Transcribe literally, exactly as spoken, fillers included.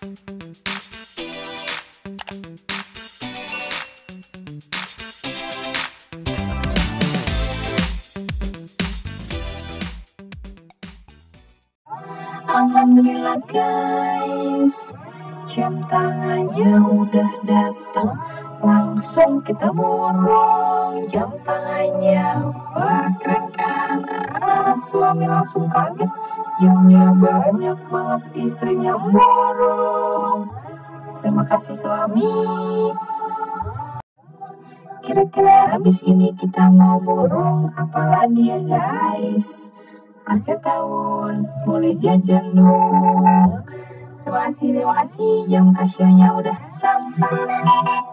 Alhamdulillah guys, jam tangannya udah datang, langsung kita borong jam tangannya. Wah keren kan? Ah, suami langsung kaget, jamnya banyak banget, istrinya borong. Terima kasih suami. Kira-kira habis ini kita mau borong apa lagi ya guys? Akhir tahun boleh jajan dong. Terima kasih, terima kasih, jam Casio-nya udah sampai.